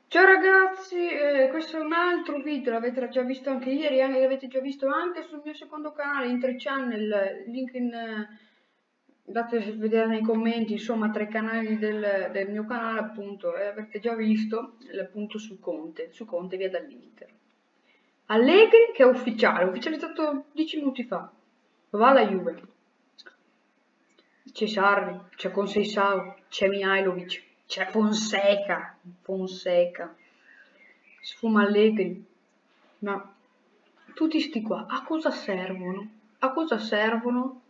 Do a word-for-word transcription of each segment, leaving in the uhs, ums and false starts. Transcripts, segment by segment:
Ciao ragazzi, eh, questo è un altro video, l'avete già visto anche ieri, anche, l'avete già visto anche sul mio secondo canale, Inter Channel, link in, eh, andate a vedere nei commenti, insomma, tra i canali del, del mio canale, appunto, e avete già visto, appunto, su Conte, su Conte via dall'Inter. Allegri che è ufficiale, ufficializzato dieci minuti fa, va alla Juve. C'è Sarri, c'è Conceição, c'è Mihajlovic, c'è Fonseca, Fonseca, sfuma Allegri, ma tutti sti qua a cosa servono? A cosa servono?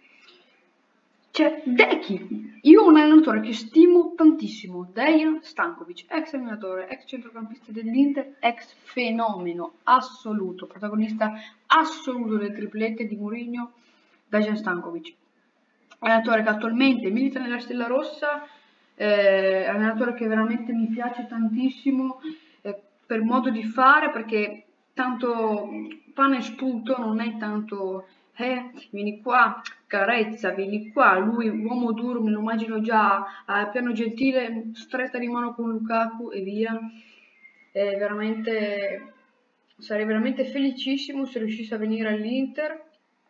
C'è Deki, io ho un allenatore che stimo tantissimo, Dejan Stankovic, ex allenatore, ex centrocampista dell'Inter, ex fenomeno assoluto, protagonista assoluto delle triplette di Mourinho, Dejan Stankovic. Allenatore che attualmente milita nella Stella Rossa, eh, allenatore che veramente mi piace tantissimo eh, per modo di fare, perché tanto pane e spunto non è tanto eh, vieni qua, carezza, vieni qua, lui uomo duro, me lo immagino già a piano gentile, stretta di mano con Lukaku e via. È veramente, sarei veramente felicissimo se riuscisse a venire all'Inter.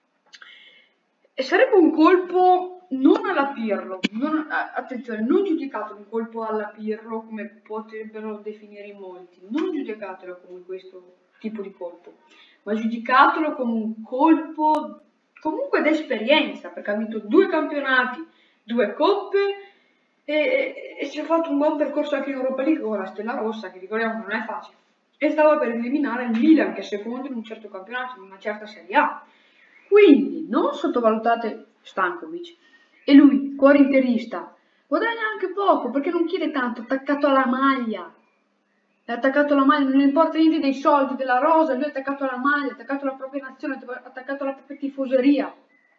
E sarebbe un colpo non alla Pirlo, non, attenzione, non giudicato un colpo alla Pirlo come potrebbero definire in molti, non giudicatelo come questo tipo di colpo, ma giudicatelo come un colpo comunque d'esperienza, perché ha vinto due campionati, due coppe e, e, e si è fatto un buon percorso anche in Europa League con la Stella Rossa, che ricordiamo non è facile, e stava per eliminare il Milan, che è secondo in un certo campionato, in una certa Serie A. Quindi non sottovalutate Stankovic. E lui, cuore interista, guadagna anche poco perché non chiede tanto, attaccato alla maglia. È attaccato alla maglia, non gli importa niente dei soldi, della rosa, lui è attaccato alla maglia, attaccato alla propria nazione, attaccato alla propria tifoseria.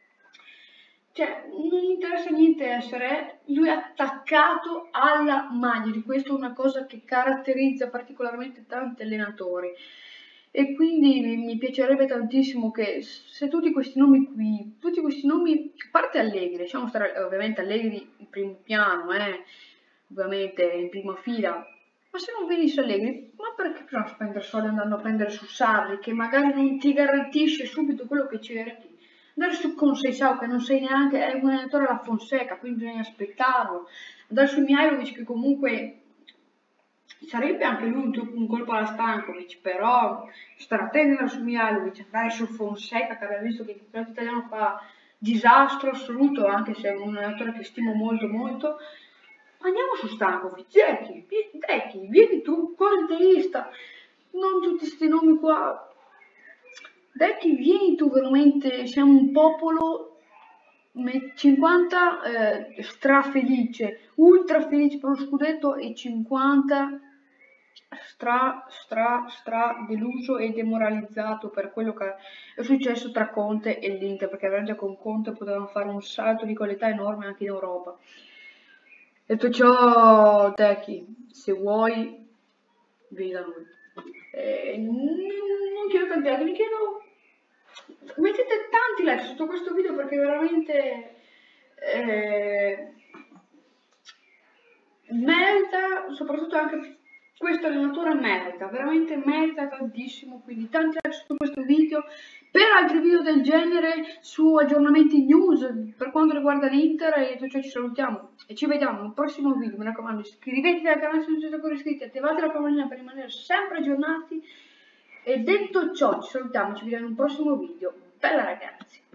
Cioè, non gli interessa niente essere, lui è attaccato alla maglia, di questo è una cosa che caratterizza particolarmente tanti allenatori. E quindi mi, mi piacerebbe tantissimo che se tutti questi nomi qui, tutti questi nomi, a parte Allegri, lasciamo stare ovviamente Allegri in primo piano, eh, ovviamente in prima fila, ma se non venisse Allegri, ma perché bisogna spendere soldi andando a prendere su Sarri, che magari non ti garantisce subito quello che cerchi? Andare su Conceição, che non sei neanche, è un allenatore alla Fonseca, quindi bisogna aspettarlo. Andare su Mihajlovic, che comunque sarebbe anche lui un, un colpo alla Stankovic, però stare attento su Mihajlovic, andare su Fonseca, che abbiamo visto che il campionato italiano fa disastro assoluto, anche se è un allenatore che stimo molto molto. Andiamo su Stankovic, Zecchi, Zecchi, vieni tu, correnteista, non tutti questi nomi qua. Zecchi, vieni tu, veramente, siamo un popolo cinquanta eh, strafelice, ultra felice per lo scudetto e cinquanta stra, stra, stra deluso e demoralizzato per quello che è successo tra Conte e l'Inter, perché veramente con Conte potevano fare un salto di qualità enorme anche in Europa. Detto ciò, Techi, se vuoi, vieni da noi. Eh, non chiedo tanti altri, mi chiedo... Mettete tanti like sotto questo video perché veramente eh, merita, soprattutto anche questo allenatore merita, veramente merita tantissimo, quindi tanti like sotto questo video. Per altri video del genere su aggiornamenti news per quanto riguarda l'Inter e tutto ciò ci salutiamo e ci vediamo nel prossimo video. Mi raccomando, iscrivetevi al canale se non siete ancora iscritti, attivate la campanella per rimanere sempre aggiornati. E detto ciò, ci salutiamo, ci vediamo in un prossimo video. Bella ragazzi!